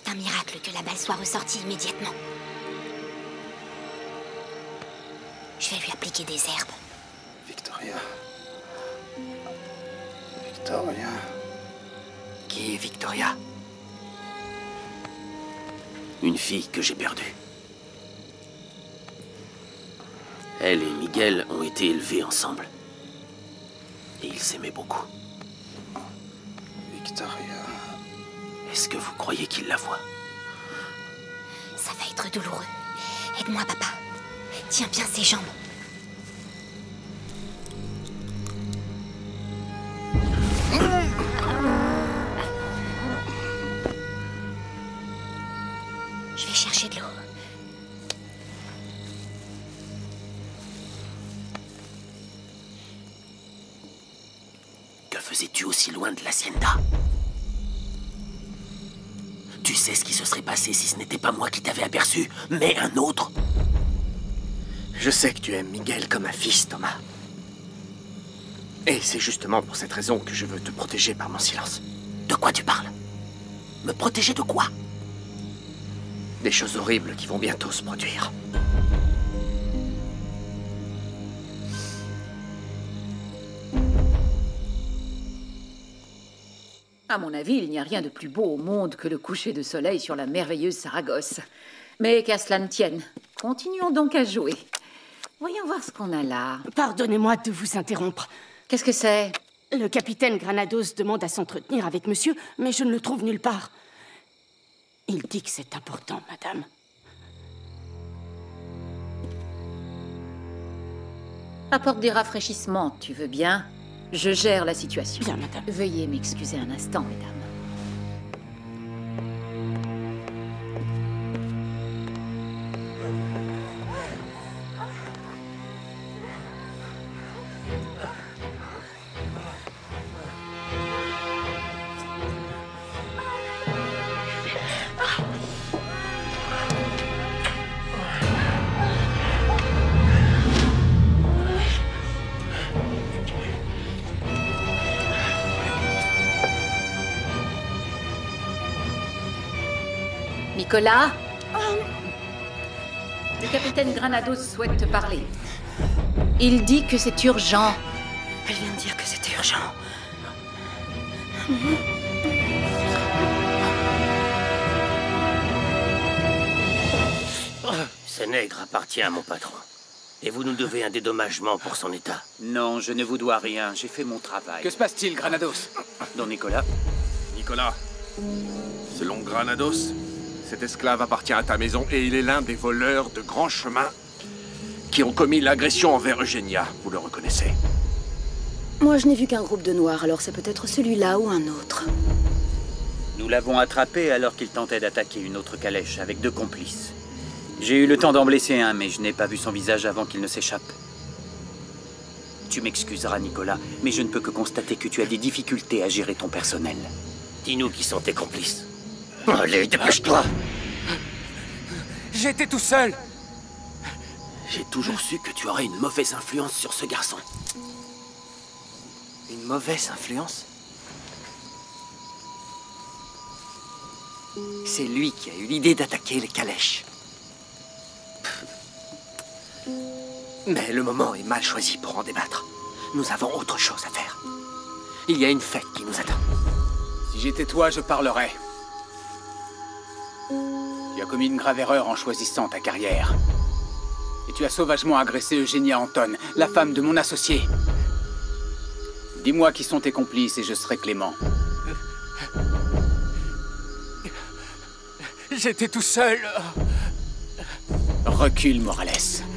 un miracle que la balle soit ressortie immédiatement. Je vais lui appliquer des herbes. Victoria. Victoria. Qui est Victoria? Une fille que j'ai perdue. Elle et Miguel ont été élevés ensemble. Et ils s'aimaient beaucoup. Victoria. Est-ce que vous croyez qu'il la voit? Ça va être douloureux. Aide-moi, papa. Tiens bien ses jambes. Je vais chercher de l'eau. Que faisais-tu aussi loin de l'hacienda? Tu sais ce qui se serait passé si ce n'était pas moi qui t'avais aperçu, mais un autre? Je sais que tu aimes Miguel comme un fils, Thomas. Et c'est justement pour cette raison que je veux te protéger par mon silence. De quoi tu parles? Me protéger de quoi? Des choses horribles qui vont bientôt se produire. À mon avis, il n'y a rien de plus beau au monde que le coucher de soleil sur la merveilleuse Saragosse. Mais qu'à cela ne tienne, continuons donc à jouer. Voyons voir ce qu'on a là. Pardonnez-moi de vous interrompre. Qu'est-ce que c'est? Le capitaine Granados demande à s'entretenir avec monsieur, mais je ne le trouve nulle part. Il dit que c'est important, madame. Apporte des rafraîchissements, tu veux bien? Je gère la situation. Bien, madame. Veuillez m'excuser un instant, mesdames. Nicolas? Le capitaine Granados souhaite te parler. Il dit que c'est urgent. Elle vient de dire que c'était urgent. Ce nègre appartient à mon patron. Et vous nous devez un dédommagement pour son état. Non, je ne vous dois rien. J'ai fait mon travail. Que se passe-t-il, Granados? Don Nicolas? Nicolas, selon Granados, cet esclave appartient à ta maison et il est l'un des voleurs de grand chemin qui ont commis l'agression envers Eugenia. Vous le reconnaissez? Moi, je n'ai vu qu'un groupe de noirs, alors c'est peut-être celui-là ou un autre. Nous l'avons attrapé alors qu'il tentait d'attaquer une autre calèche avec 2 complices. J'ai eu le temps d'en blesser un, mais je n'ai pas vu son visage avant qu'il ne s'échappe. Tu m'excuseras, Nicolas, mais je ne peux que constater que tu as des difficultés à gérer ton personnel. Dis-nous qui sont tes complices. Allez, dépêche-toi! J'étais tout seul! J'ai toujours su que tu aurais une mauvaise influence sur ce garçon. Une mauvaise influence? C'est lui qui a eu l'idée d'attaquer les calèches. Mais le moment est mal choisi pour en débattre. Nous avons autre chose à faire. Il y a une fête qui nous attend. Si j'étais toi, je parlerais. Tu as commis une grave erreur en choisissant ta carrière. Et tu as sauvagement agressé Eugenia Anton, la femme de mon associé. Dis-moi qui sont tes complices et je serai clément. J'étais tout seul. Recule, Morales.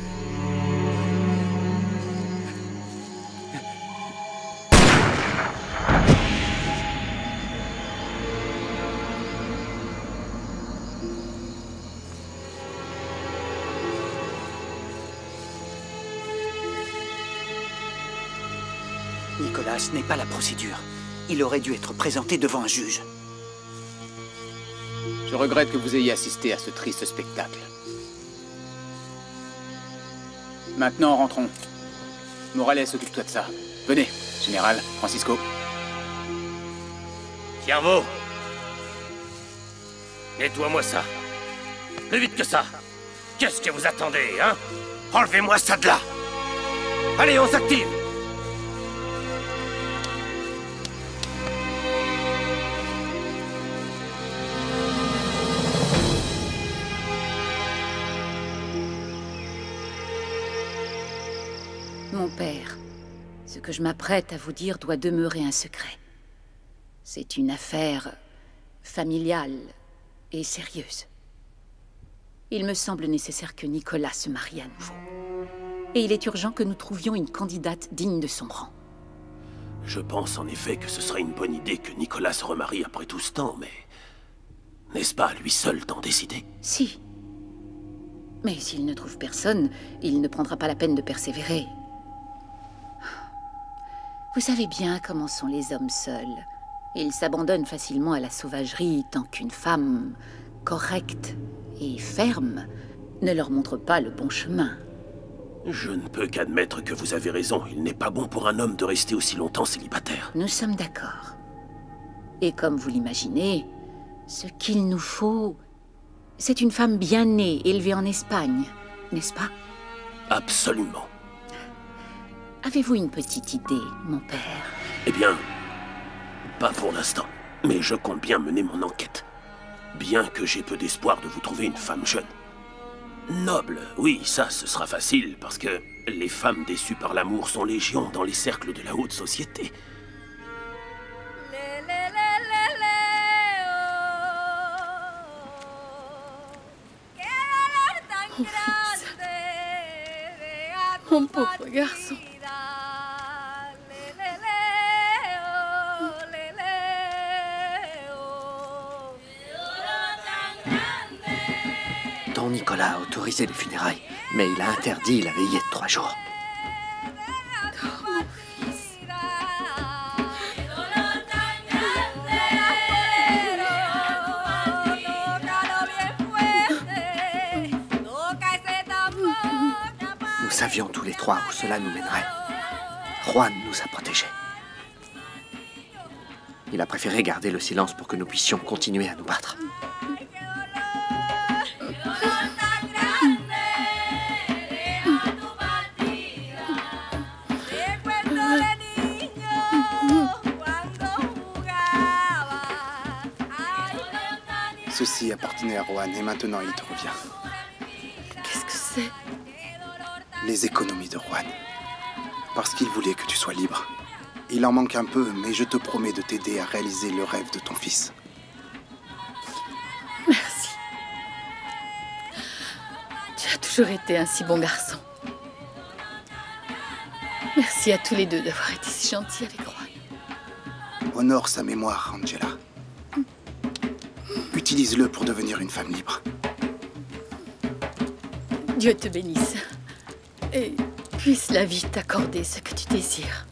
Nicolas, ce n'est pas la procédure. Il aurait dû être présenté devant un juge. Je regrette que vous ayez assisté à ce triste spectacle. Maintenant, rentrons. Morales, occupe-toi de ça. Venez, Général, Francisco. Ciervo! Nettoie-moi ça. Plus vite que ça. Qu'est-ce que vous attendez, hein? Enlevez-moi ça de là. Allez, on s'active. Mon père, ce que je m'apprête à vous dire doit demeurer un secret. C'est une affaire familiale et sérieuse. Il me semble nécessaire que Nicolas se marie à nouveau. Et il est urgent que nous trouvions une candidate digne de son rang. Je pense en effet que ce serait une bonne idée que Nicolas se remarie après tout ce temps, mais... N'est-ce pas à lui seul d'en décider? Si. Mais s'il ne trouve personne, il ne prendra pas la peine de persévérer. Vous savez bien comment sont les hommes seuls. Ils s'abandonnent facilement à la sauvagerie tant qu'une femme correcte et ferme ne leur montre pas le bon chemin. Je ne peux qu'admettre que vous avez raison. Il n'est pas bon pour un homme de rester aussi longtemps célibataire. Nous sommes d'accord. Et comme vous l'imaginez, ce qu'il nous faut, c'est une femme bien née, élevée en Espagne, n'est-ce pas? Absolument. Avez-vous une petite idée, mon père? Eh bien, pas pour l'instant. Mais je compte bien mener mon enquête. Bien que j'ai peu d'espoir de vous trouver une femme jeune. Noble, oui, ça, ce sera facile, parce que les femmes déçues par l'amour sont légion dans les cercles de la haute société. Mon fils. Mon pauvre garçon. Don Nicolas a autorisé les funérailles, mais il a interdit la veillée de 3 jours. Nous savions tous les trois où cela nous mènerait. Juan nous a protégés. Il a préféré garder le silence pour que nous puissions continuer à nous battre. Ceci appartenait à Juan et maintenant il te revient. Qu'est-ce que c'est? Les économies de Juan. Parce qu'il voulait que tu sois libre. Il en manque un peu, mais je te promets de t'aider à réaliser le rêve de ton fils. Merci. Tu as toujours été un si bon garçon. Merci à tous les deux d'avoir été si gentils avec Juan. Honore sa mémoire, Angela. Utilise-le pour devenir une femme libre. Dieu te bénisse. Et puisse la vie t'accorder ce que tu désires.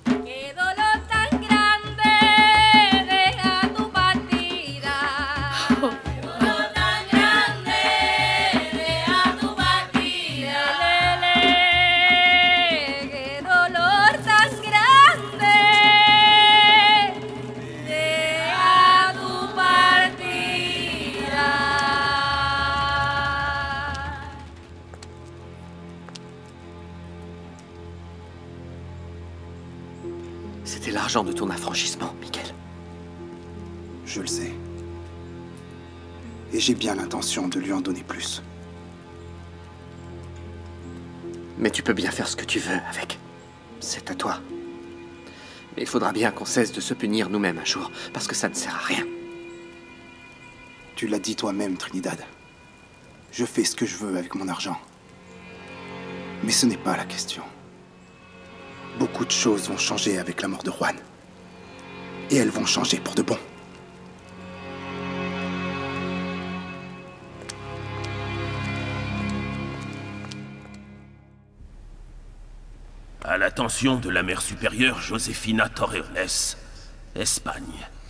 C'était l'argent de ton affranchissement, Miguel. Je le sais. Et j'ai bien l'intention de lui en donner plus. Mais tu peux bien faire ce que tu veux avec. C'est à toi. Mais il faudra bien qu'on cesse de se punir nous-mêmes un jour, parce que ça ne sert à rien. Tu l'as dit toi-même, Trinidad. Je fais ce que je veux avec mon argent. Mais ce n'est pas la question. Beaucoup de choses vont changer avec la mort de Juan. Et elles vont changer pour de bon. À l'attention de la mère supérieure Josefina Torreones, Espagne.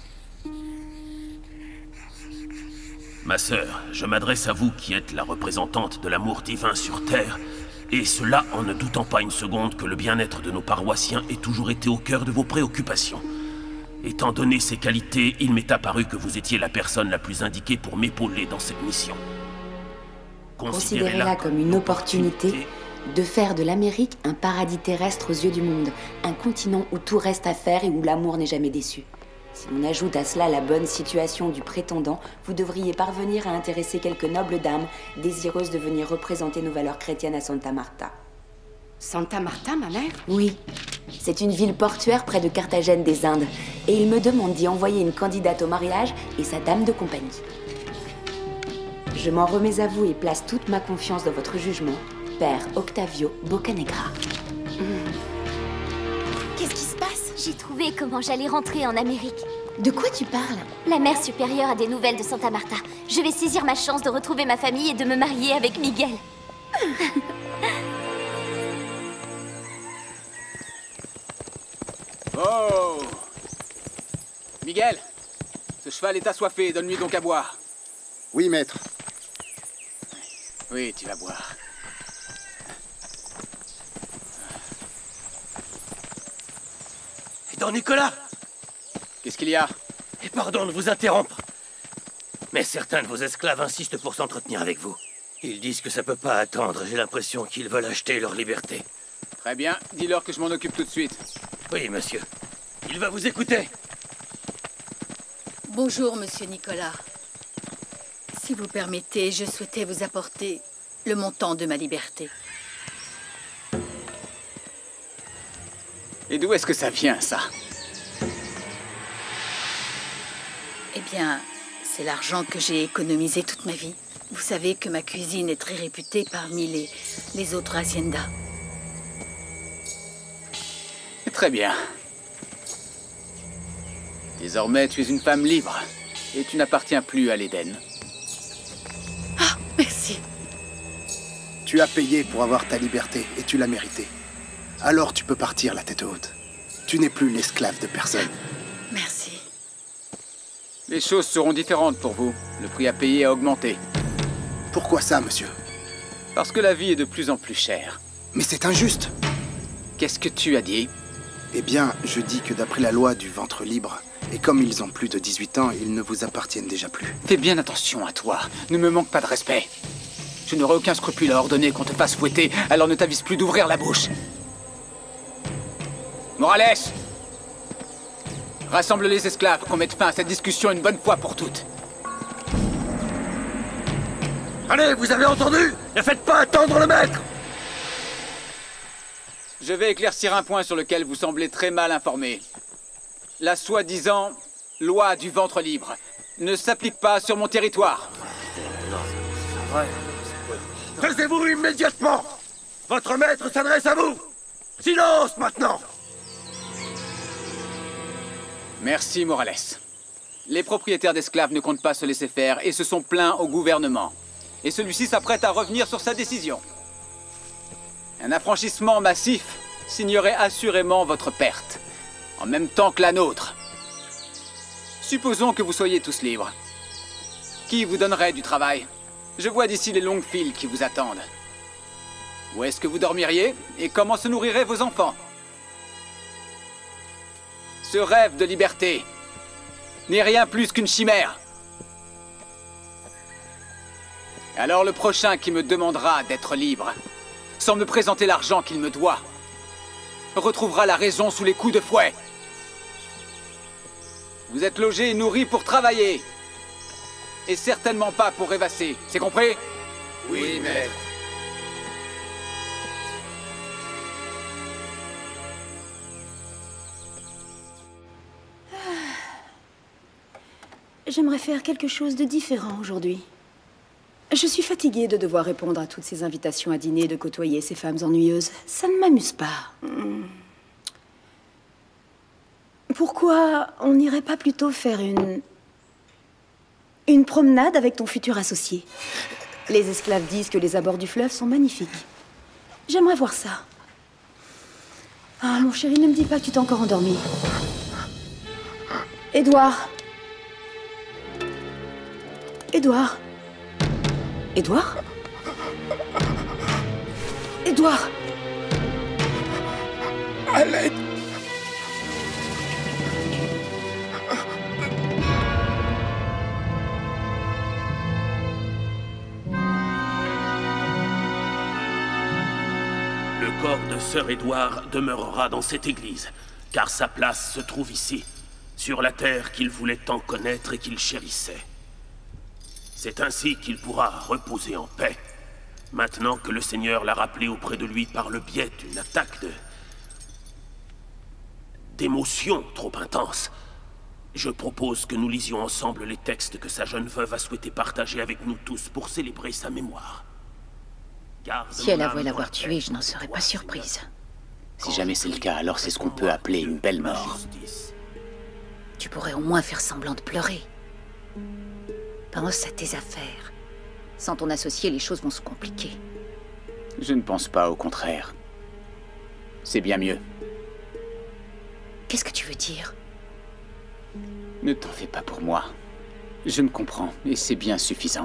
Ma sœur, je m'adresse à vous qui êtes la représentante de l'amour divin sur Terre, et cela en ne doutant pas une seconde que le bien-être de nos paroissiens ait toujours été au cœur de vos préoccupations. Étant donné ses qualités, il m'est apparu que vous étiez la personne la plus indiquée pour m'épauler dans cette mission. Considérez-la comme une opportunité de faire de l'Amérique un paradis terrestre aux yeux du monde, un continent où tout reste à faire et où l'amour n'est jamais déçu. Si on ajoute à cela la bonne situation du prétendant, vous devriez parvenir à intéresser quelques nobles dames désireuses de venir représenter nos valeurs chrétiennes à Santa Marta. Santa Marta, ma mère? Oui. C'est une ville portuaire près de Carthagène des Indes. Et il me demande d'y envoyer une candidate au mariage et sa dame de compagnie. Je m'en remets à vous et place toute ma confiance dans votre jugement, Père Octavio Boccanegra. Qu'est-ce qui se passe? J'ai trouvé comment j'allais rentrer en Amérique. De quoi tu parles? La mère supérieure a des nouvelles de Santa Marta. Je vais saisir ma chance de retrouver ma famille et de me marier avec Miguel. Oh! Miguel, ce cheval est assoiffé, donne-lui donc à boire. Oui, maître. Oui, tu vas boire. Et dans Nicolas! Qu'est-ce qu'il y a? Et pardon de vous interrompre, mais certains de vos esclaves insistent pour s'entretenir avec vous. Ils disent que ça peut pas attendre, j'ai l'impression qu'ils veulent acheter leur liberté. Très bien, dis-leur que je m'en occupe tout de suite. Oui, monsieur. Il va vous écouter. Bonjour, monsieur Nicolas. Si vous permettez, je souhaitais vous apporter le montant de ma liberté. Et d'où est-ce que ça vient, ça? Eh bien, c'est l'argent que j'ai économisé toute ma vie. Vous savez que ma cuisine est très réputée parmi les autres haciendas. Très bien. Désormais, tu es une femme libre. Et tu n'appartiens plus à l'Éden. Ah, merci. Tu as payé pour avoir ta liberté et tu l'as méritée. Alors tu peux partir la tête haute. Tu n'es plus l'esclave de personne. Merci. Les choses seront différentes pour vous. Le prix à payer a augmenté. Pourquoi ça, monsieur? Parce que la vie est de plus en plus chère. Mais c'est injuste. Qu'est-ce que tu as dit? Eh bien, je dis que d'après la loi du ventre libre, et comme ils ont plus de 18 ans, ils ne vous appartiennent déjà plus. Fais bien attention à toi. Ne me manque pas de respect. Je n'aurai aucun scrupule à ordonner qu'on te fasse fouetter, alors ne t'avise plus d'ouvrir la bouche. Morales! Rassemble les esclaves, qu'on mette fin à cette discussion une bonne fois pour toutes. Allez, vous avez entendu? Ne faites pas attendre le maître! Je vais éclaircir un point sur lequel vous semblez très mal informé. La soi-disant loi du ventre libre ne s'applique pas sur mon territoire. Taisez-vous immédiatement! Votre maître s'adresse à vous! Silence maintenant! Merci, Morales. Les propriétaires d'esclaves ne comptent pas se laisser faire et se sont plaints au gouvernement. Et celui-ci s'apprête à revenir sur sa décision. Un affranchissement massif signerait assurément votre perte, en même temps que la nôtre. Supposons que vous soyez tous libres. Qui vous donnerait du travail? Je vois d'ici les longues files qui vous attendent. Où est-ce que vous dormiriez et comment se nourriraient vos enfants? Ce rêve de liberté n'est rien plus qu'une chimère. Alors le prochain qui me demandera d'être libre, sans me présenter l'argent qu'il me doit, retrouvera la raison sous les coups de fouet. Vous êtes logés et nourris pour travailler, et certainement pas pour rêvasser, c'est compris? Oui, maître. J'aimerais faire quelque chose de différent aujourd'hui. Je suis fatiguée de devoir répondre à toutes ces invitations à dîner et de côtoyer ces femmes ennuyeuses. Ça ne m'amuse pas. Pourquoi on n'irait pas plutôt faire une promenade avec ton futur associé? Les esclaves disent que les abords du fleuve sont magnifiques. J'aimerais voir ça. Ah, mon chéri, ne me dis pas que tu t'es encore endormi. Édouard. Édouard. Édouard? Édouard! À l'aide! Sir Édouard demeurera dans cette église, car sa place se trouve ici, sur la terre qu'il voulait tant connaître et qu'il chérissait. C'est ainsi qu'il pourra reposer en paix, maintenant que le Seigneur l'a rappelé auprès de lui par le biais d'une attaque d'émotions trop intenses. Je propose que nous lisions ensemble les textes que sa jeune veuve a souhaité partager avec nous tous pour célébrer sa mémoire. Si elle avouait l'avoir tué, je n'en serais pas surprise. Si jamais c'est le cas, alors c'est ce qu'on peut appeler une belle mort. Tu pourrais au moins faire semblant de pleurer. Pense à tes affaires. Sans ton associé, les choses vont se compliquer. Je ne pense pas, au contraire. C'est bien mieux. Qu'est-ce que tu veux dire? Ne t'en fais pas pour moi. Je me comprends, et c'est bien suffisant.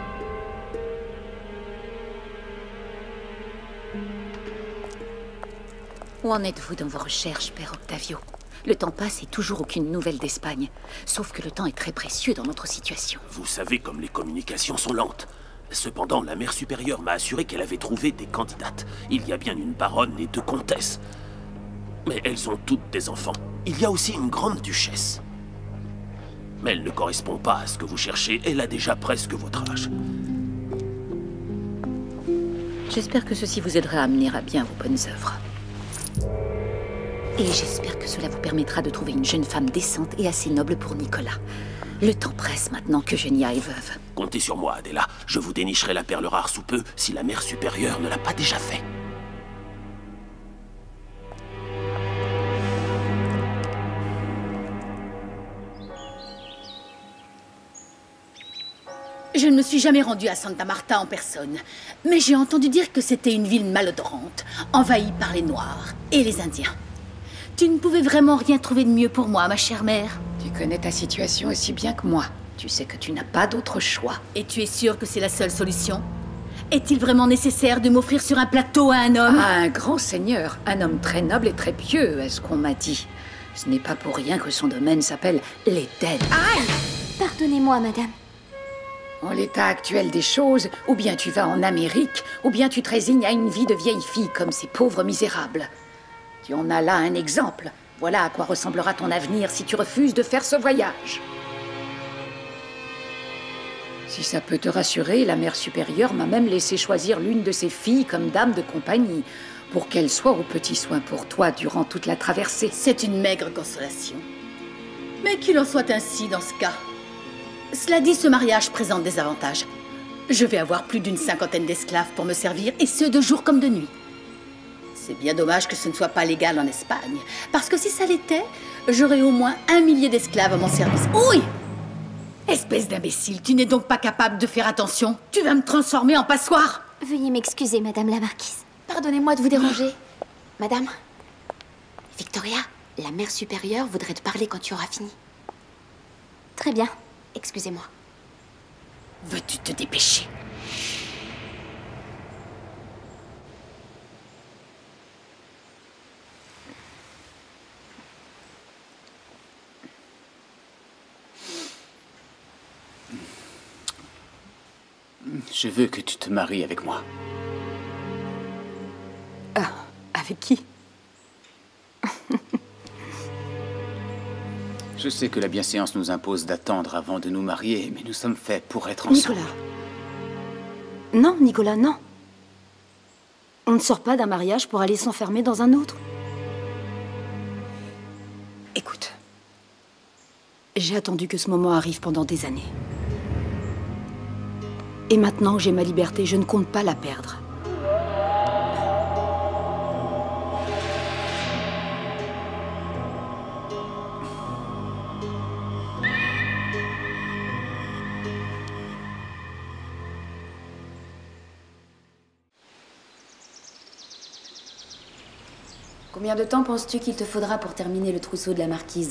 Où en êtes-vous dans vos recherches, Père Octavio? Le temps passe et toujours aucune nouvelle d'Espagne. Sauf que le temps est très précieux dans notre situation. Vous savez comme les communications sont lentes. Cependant, la mère supérieure m'a assuré qu'elle avait trouvé des candidates. Il y a bien une baronne et 2 comtesses. Mais elles ont toutes des enfants. Il y a aussi une grande duchesse. Mais elle ne correspond pas à ce que vous cherchez. Elle a déjà presque votre âge. J'espère que ceci vous aidera à mener à bien vos bonnes œuvres. Et j'espère que cela vous permettra de trouver une jeune femme décente et assez noble pour Nicolas. Le temps presse maintenant qu'Eugénia est veuve. Comptez sur moi, Adela. Je vous dénicherai la perle rare sous peu si la mère supérieure ne l'a pas déjà fait. Je ne me suis jamais rendue à Santa Marta en personne, mais j'ai entendu dire que c'était une ville malodorante, envahie par les Noirs et les Indiens. Tu ne pouvais vraiment rien trouver de mieux pour moi, ma chère mère? Tu connais ta situation aussi bien que moi. Tu sais que tu n'as pas d'autre choix. Et tu es sûre que c'est la seule solution? Est-il vraiment nécessaire de m'offrir sur un plateau à un homme? À un grand seigneur, un homme très noble et très pieux, est-ce qu'on m'a dit. Ce n'est pas pour rien que son domaine s'appelle l'Éden. Aïe! Pardonnez-moi, madame. En l'état actuel des choses, ou bien tu vas en Amérique, ou bien tu te résignes à une vie de vieille fille comme ces pauvres misérables. Tu en as là un exemple. Voilà à quoi ressemblera ton avenir si tu refuses de faire ce voyage. Si ça peut te rassurer, la mère supérieure m'a même laissé choisir l'une de ses filles comme dame de compagnie, pour qu'elle soit au petit soin pour toi durant toute la traversée. C'est une maigre consolation. Mais qu'il en soit ainsi dans ce cas. Cela dit, ce mariage présente des avantages. Je vais avoir plus d'une 50aine d'esclaves pour me servir, et ce de jour comme de nuit. C'est bien dommage que ce ne soit pas légal en Espagne, parce que si ça l'était, j'aurais au moins 1 millier d'esclaves à mon service. Oui! Espèce d'imbécile, tu n'es donc pas capable de faire attention? Tu vas me transformer en passoire? Veuillez m'excuser, madame la marquise. Pardonnez-moi de vous déranger. Madame, Victoria, la mère supérieure voudrait te parler quand tu auras fini. Très bien. Excusez-moi. Veux-tu te dépêcher? Je veux que tu te maries avec moi. Ah, avec qui? Je sais que la bienséance nous impose d'attendre avant de nous marier, mais nous sommes faits pour être ensemble. Nicolas. Non, Nicolas, non. On ne sort pas d'un mariage pour aller s'enfermer dans un autre. Écoute, j'ai attendu que ce moment arrive pendant des années. Et maintenant que j'ai ma liberté, je ne compte pas la perdre. Combien de temps penses-tu qu'il te faudra pour terminer le trousseau de la marquise?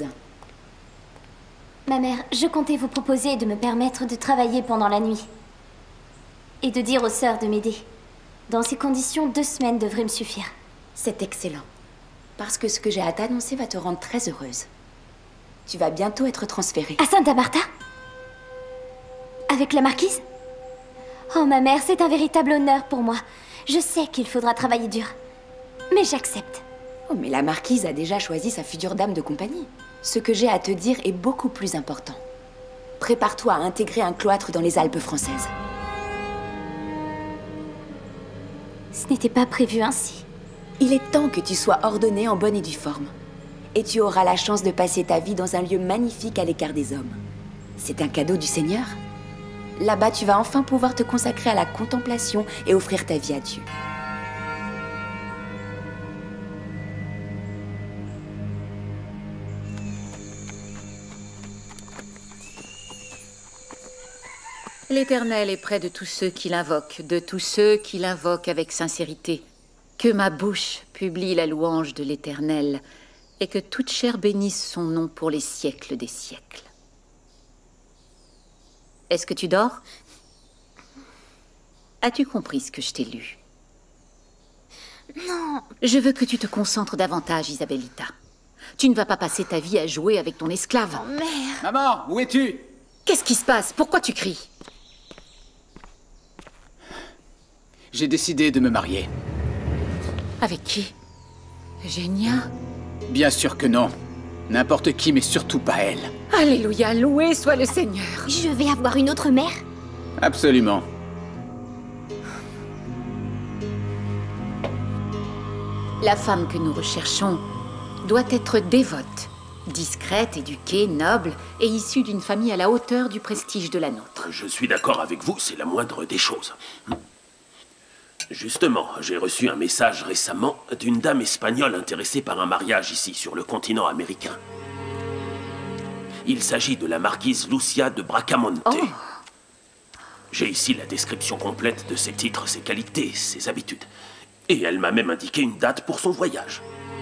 Ma mère, je comptais vous proposer de me permettre de travailler pendant la nuit. Et de dire aux sœurs de m'aider. Dans ces conditions, 2 semaines devraient me suffire. C'est excellent. Parce que ce que j'ai à t'annoncer va te rendre très heureuse. Tu vas bientôt être transférée. À Santa Marta? Avec la marquise? Oh, ma mère, c'est un véritable honneur pour moi. Je sais qu'il faudra travailler dur. Mais j'accepte. Oh, mais la marquise a déjà choisi sa future dame de compagnie. Ce que j'ai à te dire est beaucoup plus important. Prépare-toi à intégrer un cloître dans les Alpes françaises. Ce n'était pas prévu ainsi. Il est temps que tu sois ordonnée en bonne et due forme. Et tu auras la chance de passer ta vie dans un lieu magnifique à l'écart des hommes. C'est un cadeau du Seigneur. Là-bas, tu vas enfin pouvoir te consacrer à la contemplation et offrir ta vie à Dieu. L'Éternel est près de tous ceux qui l'invoquent, de tous ceux qui l'invoquent avec sincérité. Que ma bouche publie la louange de l'Éternel, et que toute chair bénisse son nom pour les siècles des siècles. Est-ce que tu dors? As-tu compris ce que je t'ai lu? Non. Je veux que tu te concentres davantage, Isabellita. Tu ne vas pas passer ta vie à jouer avec ton esclave. Oh, mère. Maman, où es-tu? Qu'est-ce qui se passe? Pourquoi tu cries? J'ai décidé de me marier. Avec qui? Eugénia? Bien sûr que non. N'importe qui, mais surtout pas elle. Alléluia, loué soit le Seigneur. Je vais avoir une autre mère? Absolument. La femme que nous recherchons doit être dévote, discrète, éduquée, noble et issue d'une famille à la hauteur du prestige de la nôtre. Je suis d'accord avec vous, c'est la moindre des choses. Justement, j'ai reçu un message récemment d'une dame espagnole intéressée par un mariage ici, sur le continent américain. Il s'agit de la marquise Lucia de Bracamonte. Oh. J'ai ici la description complète de ses titres, ses qualités, ses habitudes. Et elle m'a même indiqué une date pour son voyage.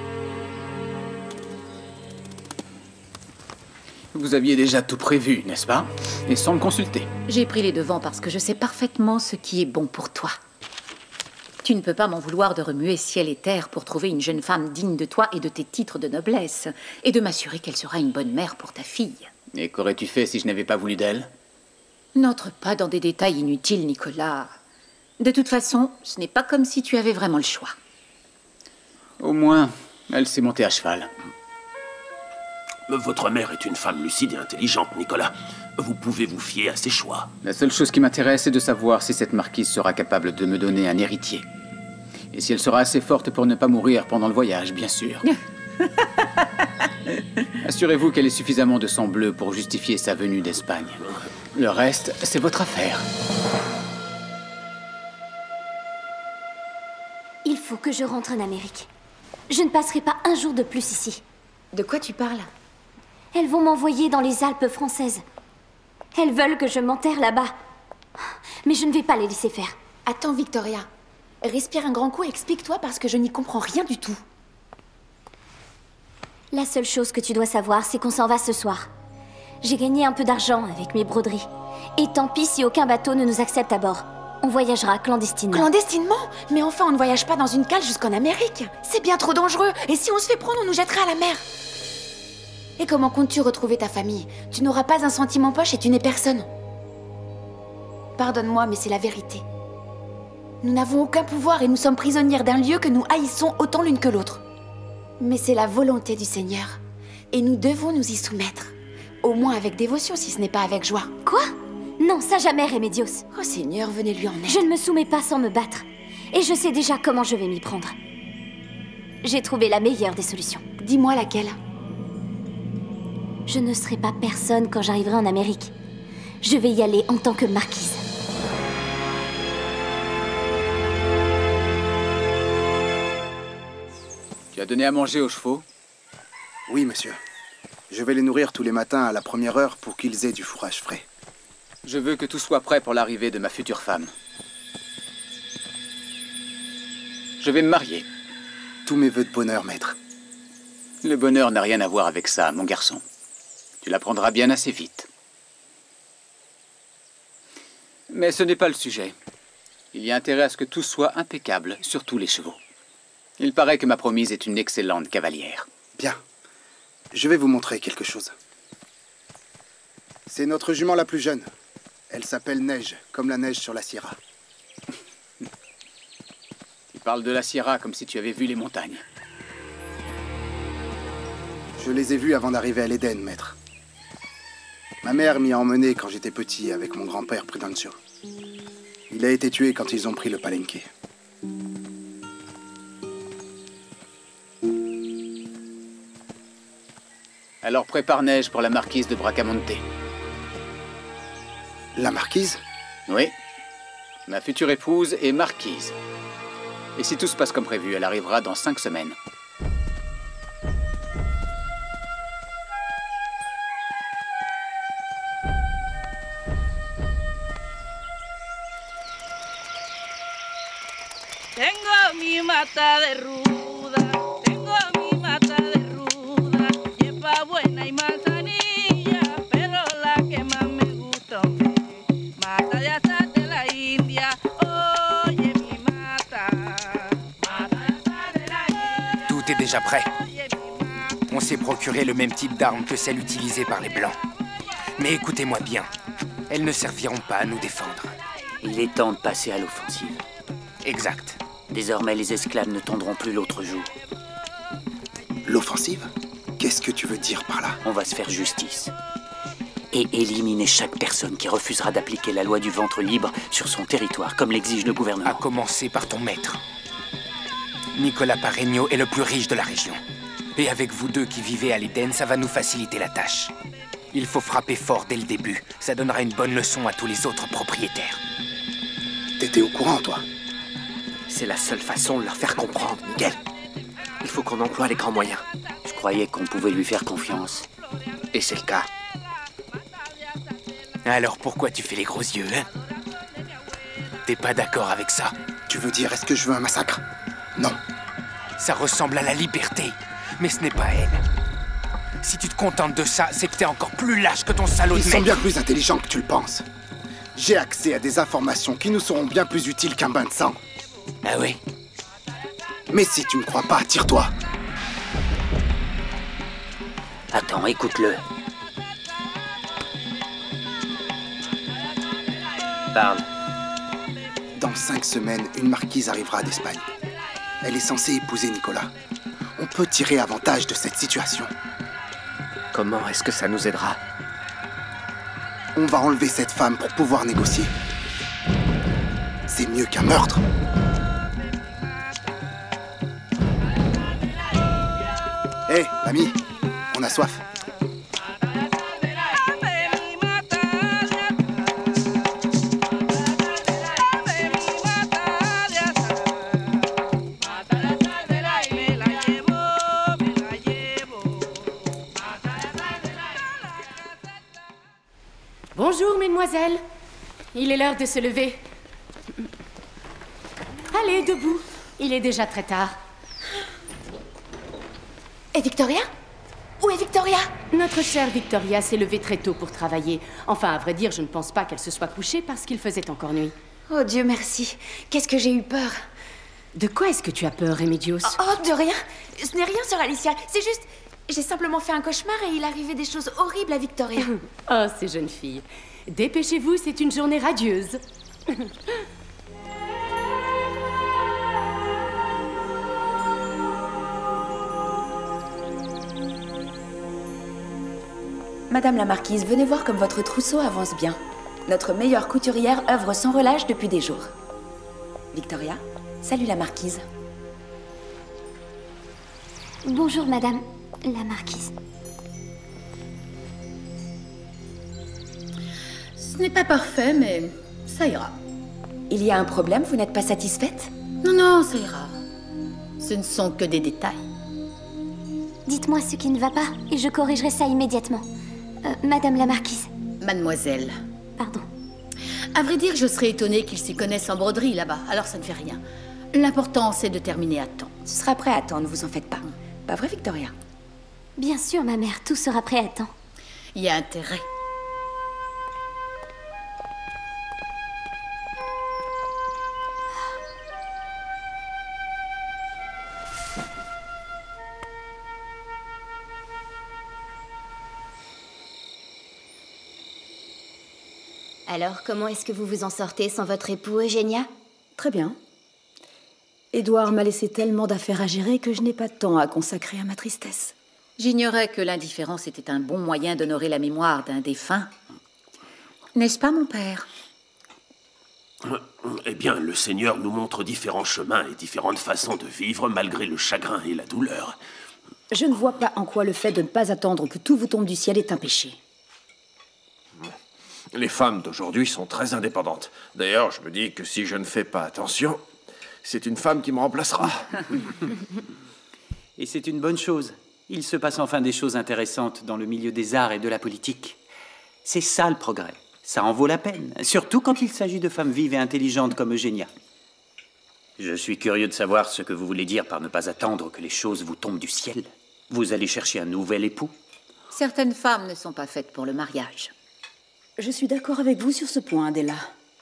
Vous aviez déjà tout prévu, n'est-ce pas? Et sans me consulter. J'ai pris les devants parce que je sais parfaitement ce qui est bon pour toi. Tu ne peux pas m'en vouloir de remuer ciel et terre pour trouver une jeune femme digne de toi et de tes titres de noblesse, et de m'assurer qu'elle sera une bonne mère pour ta fille. Et qu'aurais-tu fait si je n'avais pas voulu d'elle? N'entre pas dans des détails inutiles, Nicolas. De toute façon, ce n'est pas comme si tu avais vraiment le choix. Au moins, elle s'est montée à cheval. Votre mère est une femme lucide et intelligente, Nicolas. Vous pouvez vous fier à ses choix. La seule chose qui m'intéresse est de savoir si cette marquise sera capable de me donner un héritier. Et si elle sera assez forte pour ne pas mourir pendant le voyage, bien sûr. Assurez-vous qu'elle ait suffisamment de sang bleu pour justifier sa venue d'Espagne. Le reste, c'est votre affaire. Il faut que je rentre en Amérique. Je ne passerai pas un jour de plus ici. De quoi tu parles? Elles vont m'envoyer dans les Alpes françaises. Elles veulent que je m'enterre là-bas. Mais je ne vais pas les laisser faire. Attends, Victoria. Respire un grand coup et explique-toi parce que je n'y comprends rien du tout. La seule chose que tu dois savoir, c'est qu'on s'en va ce soir. J'ai gagné un peu d'argent avec mes broderies. Et tant pis si aucun bateau ne nous accepte à bord. On voyagera clandestinement. Clandestinement? Mais enfin, on ne voyage pas dans une cale jusqu'en Amérique. C'est bien trop dangereux. Et si on se fait prendre, on nous jettera à la mer. Et comment comptes-tu retrouver ta famille? Tu n'auras pas un centime en poche et tu n'es personne. Pardonne-moi, mais c'est la vérité. Nous n'avons aucun pouvoir et nous sommes prisonnières d'un lieu que nous haïssons autant l'une que l'autre. Mais c'est la volonté du Seigneur. Et nous devons nous y soumettre. Au moins avec dévotion, si ce n'est pas avec joie. Quoi? Non, ça jamais, Remedios. Oh Seigneur, venez lui en aide. Je ne me soumets pas sans me battre. Et je sais déjà comment je vais m'y prendre. J'ai trouvé la meilleure des solutions. Dis-moi laquelle. Je ne serai pas personne quand j'arriverai en Amérique. Je vais y aller en tant que marquise. Tu as donné à manger aux chevaux? Oui, monsieur. Je vais les nourrir tous les matins à la première heure pour qu'ils aient du fourrage frais. Je veux que tout soit prêt pour l'arrivée de ma future femme. Je vais me marier. Tous mes vœux de bonheur, maître. Le bonheur n'a rien à voir avec ça, mon garçon. Tu l'apprendras bien assez vite. Mais ce n'est pas le sujet. Il y a intérêt à ce que tout soit impeccable, surtout les chevaux. Il paraît que ma promise est une excellente cavalière. Bien. Je vais vous montrer quelque chose. C'est notre jument la plus jeune. Elle s'appelle Neige, comme la neige sur la Sierra. parles de la Sierra comme si tu avais vu les montagnes. Je les ai vus avant d'arriver à l'Éden, maître. Ma mère m'y a emmené quand j'étais petit avec mon grand-père Prudencio. Il a été tué quand ils ont pris le Palenque. Alors prépare neige pour la marquise de Bracamonte. La marquise? Oui. Ma future épouse est marquise. Et si tout se passe comme prévu, elle arrivera dans 5 semaines. Tengo mi mata de ruda, tengo mi mata de ruda, lleva buena y manzanilla, pero la que más me gusta es mata de azar de la India. Oye mi mata, mata de azar de la India. Tout est déjà prêt. On s'est procuré le même type d'armes que celles utilisées par les Blancs. Mais écoutez-moi bien, elles ne serviront pas à nous défendre. Il est temps de passer à l'offensive. Exact. Désormais, les esclaves ne tendront plus l'autre jour. L'offensive? Qu'est-ce que tu veux dire par là? On va se faire justice. Et éliminer chaque personne qui refusera d'appliquer la loi du ventre libre sur son territoire, comme l'exige le gouvernement. À commencer par ton maître. Nicolas Parreño est le plus riche de la région. Et avec vous deux qui vivez à l'Éden, ça va nous faciliter la tâche. Il faut frapper fort dès le début. Ça donnera une bonne leçon à tous les autres propriétaires. T'étais au courant, toi? C'est la seule façon de leur faire comprendre, Miguel. Il faut qu'on emploie les grands moyens. Je croyais qu'on pouvait lui faire confiance. Et c'est le cas. Alors pourquoi tu fais les gros yeux, hein? T'es pas d'accord avec ça? Tu veux dire, est-ce que je veux un massacre? Non. Ça ressemble à la liberté, mais ce n'est pas elle. Si tu te contentes de ça, c'est que t'es encore plus lâche que ton salaud de Ils maître. sont bien plus intelligents que tu le penses. J'ai accès à des informations qui nous seront bien plus utiles qu'un bain de sang. Ah oui? Mais si tu me crois pas, tire-toi. Attends, écoute-le. Parle. Dans 5 semaines, une marquise arrivera d'Espagne. Elle est censée épouser Nicolas. On peut tirer avantage de cette situation. Comment est-ce que ça nous aidera? On va enlever cette femme pour pouvoir négocier. C'est mieux qu'un meurtre. Hé, l'ami, on a soif. Bonjour, mesdemoiselles. Il est l'heure de se lever. Allez, debout. Il est déjà très tard. Et Victoria? Où est Victoria? Notre chère Victoria s'est levée très tôt pour travailler. Enfin, à vrai dire, je ne pense pas qu'elle se soit couchée parce qu'il faisait encore nuit. Oh Dieu merci. Qu'est-ce que j'ai eu peur. De quoi est-ce que tu as peur, Remedios? Oh, de rien. Ce n'est rien sur Alicia. C'est juste... J'ai simplement fait un cauchemar et il arrivait des choses horribles à Victoria. Oh, ces jeunes filles. Dépêchez-vous, c'est une journée radieuse. Madame la marquise, venez voir comme votre trousseau avance bien. Notre meilleure couturière œuvre sans relâche depuis des jours. Victoria, salut la marquise. Bonjour, madame la marquise. Ce n'est pas parfait, mais ça ira. Il y a un problème, vous n'êtes pas satisfaite? Non, non, ça ira. Ce ne sont que des détails. Dites-moi ce qui ne va pas et je corrigerai ça immédiatement. Madame la marquise. Mademoiselle. Pardon. À vrai dire, je serais étonnée qu'ils s'y connaissent en broderie là-bas, alors ça ne fait rien. L'important, c'est de terminer à temps. Ce sera prêt à temps, ne vous en faites pas. Pas vrai, Victoria? Bien sûr, ma mère, tout sera prêt à temps. Il y a intérêt. Alors, comment est-ce que vous vous en sortez sans votre époux, Eugenia? Très bien. Édouard m'a laissé tellement d'affaires à gérer que je n'ai pas de temps à consacrer à ma tristesse. J'ignorais que l'indifférence était un bon moyen d'honorer la mémoire d'un défunt. N'est-ce pas, mon père? Eh bien, le Seigneur nous montre différents chemins et différentes façons de vivre malgré le chagrin et la douleur. Je ne vois pas en quoi le fait de ne pas attendre que tout vous tombe du ciel est un péché. Les femmes d'aujourd'hui sont très indépendantes. D'ailleurs, je me dis que si je ne fais pas attention, c'est une femme qui me remplacera. Et c'est une bonne chose. Il se passe enfin des choses intéressantes dans le milieu des arts et de la politique. C'est ça le progrès. Ça en vaut la peine. Surtout quand il s'agit de femmes vives et intelligentes comme Eugénia. Je suis curieux de savoir ce que vous voulez dire par ne pas attendre que les choses vous tombent du ciel. Vous allez chercher un nouvel époux? Certaines femmes ne sont pas faites pour le mariage. Je suis d'accord avec vous sur ce point, Adela.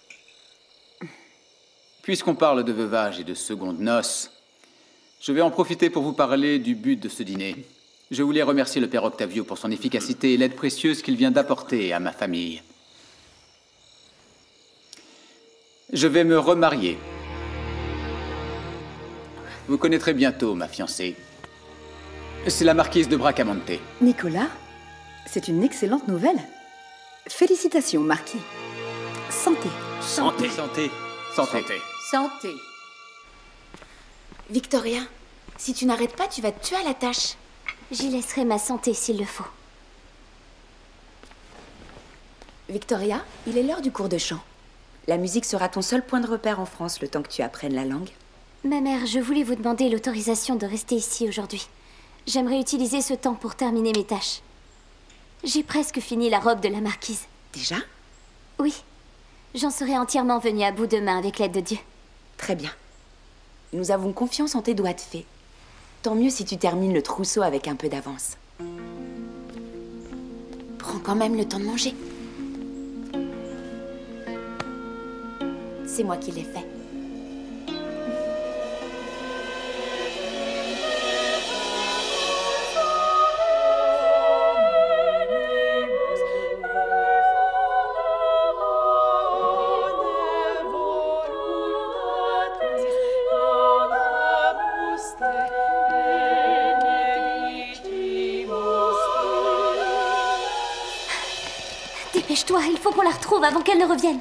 Puisqu'on parle de veuvage et de secondes noces, je vais en profiter pour vous parler du but de ce dîner. Je voulais remercier le père Octavio pour son efficacité et l'aide précieuse qu'il vient d'apporter à ma famille. Je vais me remarier. Vous connaîtrez bientôt ma fiancée. C'est la marquise de Bracamonte. Nicolas, c'est une excellente nouvelle. Félicitations, Marquis. Santé. Santé. Santé. Santé. Santé. Victoria, si tu n'arrêtes pas, tu vas te tuer à la tâche. J'y laisserai ma santé s'il le faut. Victoria, il est l'heure du cours de chant. La musique sera ton seul point de repère en France le temps que tu apprennes la langue. Ma mère, je voulais vous demander l'autorisation de rester ici aujourd'hui. J'aimerais utiliser ce temps pour terminer mes tâches. J'ai presque fini la robe de la marquise. Déjà? Oui. J'en serai entièrement venue à bout demain avec l'aide de Dieu. Très bien. Nous avons confiance en tes doigts de fée. Tant mieux si tu termines le trousseau avec un peu d'avance. Prends quand même le temps de manger. C'est moi qui l'ai fait. Dépêche-toi, il faut qu'on la retrouve avant qu'elle ne revienne.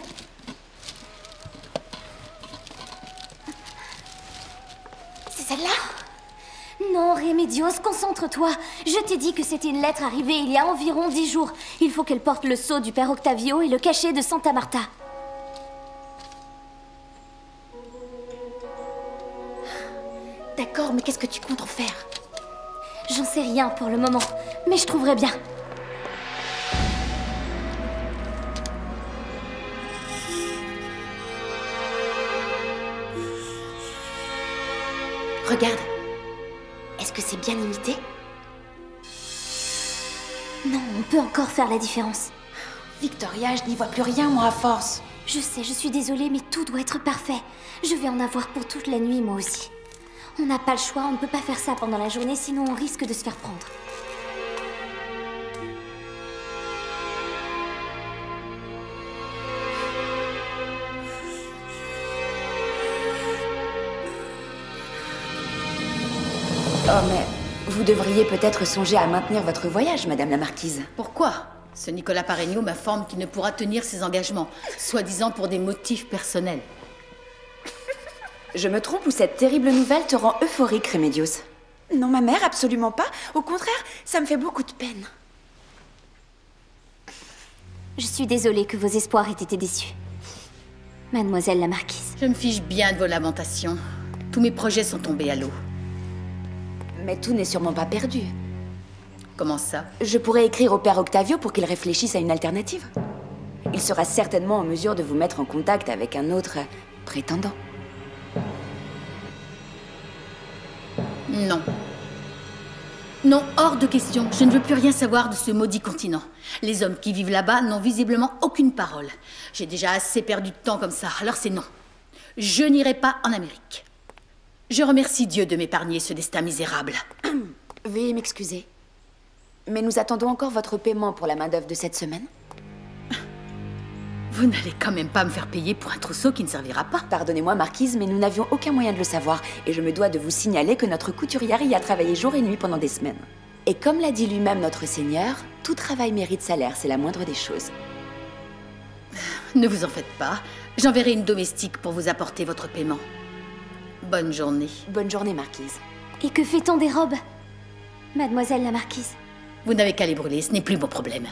C'est celle-là? Non, Remedios, concentre-toi. Je t'ai dit que c'était une lettre arrivée il y a environ 10 jours. Il faut qu'elle porte le sceau du père Octavio et le cachet de Santa Marta. D'accord, mais qu'est-ce que tu comptes en faire? J'en sais rien pour le moment, mais je trouverai bien. Regarde. Est-ce que c'est bien imité? Non, on peut encore faire la différence. Victoria, je n'y vois plus rien, moi, à force. Je sais, je suis désolée, mais tout doit être parfait. Je vais en avoir pour toute la nuit, moi aussi. On n'a pas le choix, on ne peut pas faire ça pendant la journée, sinon on risque de se faire prendre. Oh, mais vous devriez peut-être songer à maintenir votre voyage, Madame la Marquise. Pourquoi? Ce Nicolas Paregno m'informe qu'il ne pourra tenir ses engagements, soi-disant pour des motifs personnels. Je me trompe ou cette terrible nouvelle te rend euphorique, Remedios? Non, ma mère, absolument pas. Au contraire, ça me fait beaucoup de peine. Je suis désolée que vos espoirs aient été déçus. Mademoiselle la Marquise. Je me fiche bien de vos lamentations. Tous mes projets sont tombés à l'eau. Mais tout n'est sûrement pas perdu. Comment ça? Je pourrais écrire au père Octavio pour qu'il réfléchisse à une alternative. Il sera certainement en mesure de vous mettre en contact avec un autre prétendant. Non. Non, hors de question. Je ne veux plus rien savoir de ce maudit continent. Les hommes qui vivent là-bas n'ont visiblement aucune parole. J'ai déjà assez perdu de temps comme ça, alors c'est non. Je n'irai pas en Amérique. Je remercie Dieu de m'épargner ce destin misérable. Veuillez m'excuser. Mais nous attendons encore votre paiement pour la main-d'œuvre de cette semaine. Vous n'allez quand même pas me faire payer pour un trousseau qui ne servira pas. Pardonnez-moi, Marquise, mais nous n'avions aucun moyen de le savoir. Et je me dois de vous signaler que notre couturière y a travaillé jour et nuit pendant des semaines. Et comme l'a dit lui-même notre Seigneur, tout travail mérite salaire, c'est la moindre des choses. Ne vous en faites pas. J'enverrai une domestique pour vous apporter votre paiement. Bonne journée. Bonne journée, Marquise. Et que fait-on des robes, mademoiselle la marquise? Vous n'avez qu'à les brûler, ce n'est plus mon problème.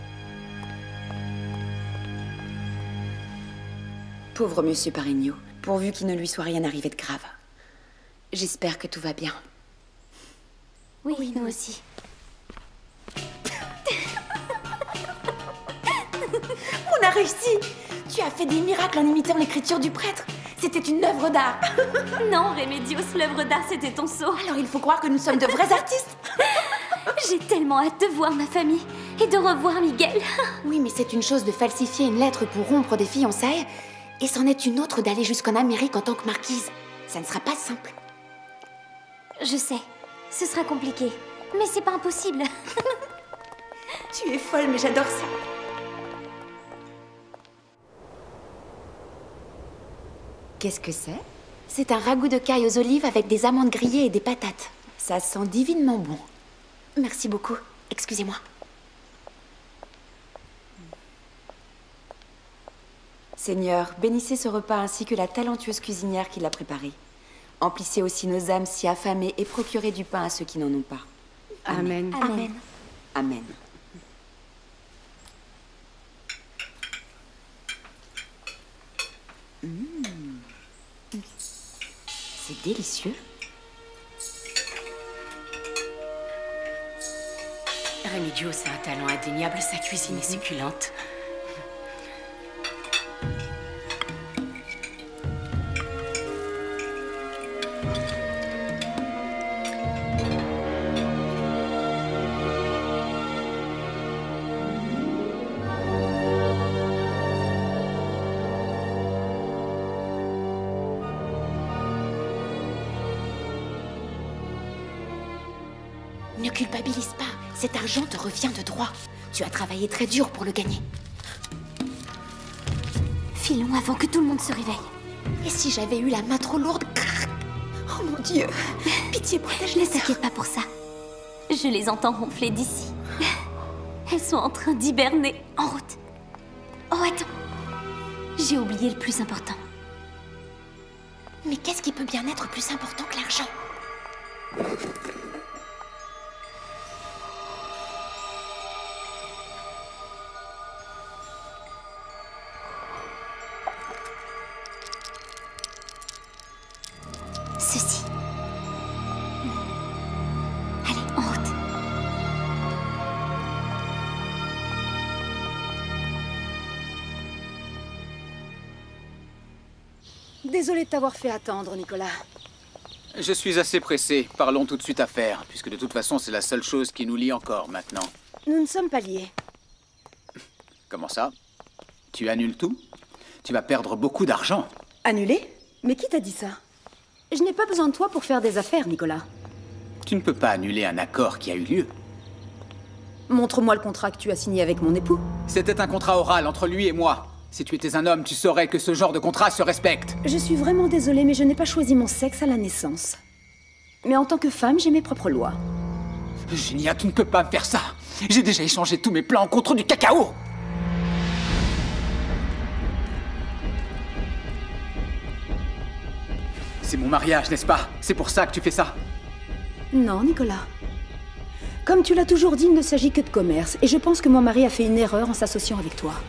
Pauvre monsieur Parigno, pourvu qu'il ne lui soit rien arrivé de grave. J'espère que tout va bien. Oui, nous aussi. On a réussi! Tu as fait des miracles en imitant l'écriture du prêtre. C'était une œuvre d'art. Non, Remedios, l'œuvre d'art, c'était ton sceau. Alors il faut croire que nous sommes de vrais artistes. J'ai tellement hâte de voir ma famille et de revoir Miguel. Oui, mais c'est une chose de falsifier une lettre pour rompre des fiançailles, et c'en est une autre d'aller jusqu'en Amérique en tant que marquise. Ça ne sera pas simple. Je sais, ce sera compliqué, mais c'est pas impossible. Tu es folle, mais j'adore ça. Qu'est-ce que c'est? C'est un ragoût de caille aux olives avec des amandes grillées et des patates. Ça sent divinement bon. Merci beaucoup. Excusez-moi. Seigneur, bénissez ce repas ainsi que la talentueuse cuisinière qui l'a préparé. Emplissez aussi nos âmes si affamées et procurez du pain à ceux qui n'en ont pas. Amen. Amen. Amen. C'est délicieux. Remedios a un talent indéniable, sa cuisine est succulente. Ne culpabilise pas. Cet argent te revient de droit. Tu as travaillé très dur pour le gagner. Filons avant que tout le monde se réveille. Et si j'avais eu la main trop lourde? Oh mon Dieu! Pitié, protège-les. Ne t'inquiète pas pour ça. Je les entends ronfler d'ici. Elles sont en train d'hiberner. En route. Oh, attends. J'ai oublié le plus important. Mais qu'est-ce qui peut bien être plus important que l'argent? Ceci. Allez, en route. Désolée de t'avoir fait attendre, Nicolas. Je suis assez pressé. Parlons tout de suite affaires, puisque de toute façon, c'est la seule chose qui nous lie encore maintenant. Nous ne sommes pas liés. Comment ça? Tu annules tout? Tu vas perdre beaucoup d'argent. Annulé? Mais qui t'a dit ça? Je n'ai pas besoin de toi pour faire des affaires, Nicolas. Tu ne peux pas annuler un accord qui a eu lieu. Montre-moi le contrat que tu as signé avec mon époux. C'était un contrat oral entre lui et moi. Si tu étais un homme, tu saurais que ce genre de contrat se respecte. Je suis vraiment désolée, mais je n'ai pas choisi mon sexe à la naissance. Mais en tant que femme, j'ai mes propres lois. Génia, tu ne peux pas me faire ça. J'ai déjà échangé tous mes plans contre du cacao. C'est mon mariage, n'est-ce pas? C'est pour ça que tu fais ça? Non, Nicolas. Comme tu l'as toujours dit, il ne s'agit que de commerce, et je pense que mon mari a fait une erreur en s'associant avec toi.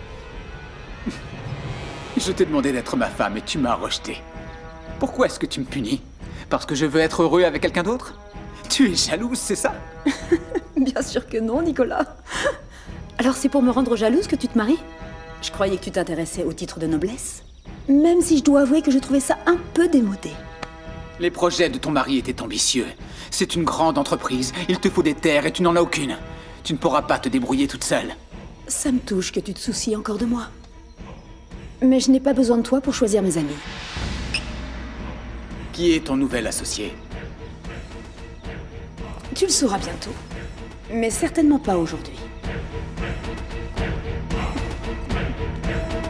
Je t'ai demandé d'être ma femme et tu m'as rejeté. Pourquoi est-ce que tu me punis? Parce que je veux être heureux avec quelqu'un d'autre? Tu es jalouse, c'est ça? Bien sûr que non, Nicolas. Alors c'est pour me rendre jalouse que tu te maries? Je croyais que tu t'intéressais au titre de noblesse. Même si je dois avouer que je trouvais ça un peu démodé. Les projets de ton mari étaient ambitieux. C'est une grande entreprise. Il te faut des terres et tu n'en as aucune. Tu ne pourras pas te débrouiller toute seule. Ça me touche que tu te soucies encore de moi. Mais je n'ai pas besoin de toi pour choisir mes amis. Qui est ton nouvel associé? Tu le sauras bientôt. Mais certainement pas aujourd'hui.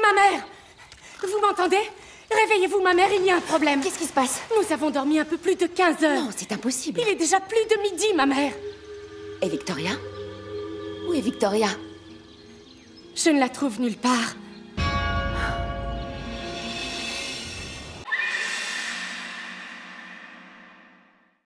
Ma mère! Vous m'entendez? Réveillez-vous, ma mère, il y a un problème. Qu'est-ce qui se passe? Nous avons dormi un peu plus de 15 heures. Non, c'est impossible. Il est déjà plus de midi, ma mère. Et Victoria? Où est Victoria? Je ne la trouve nulle part.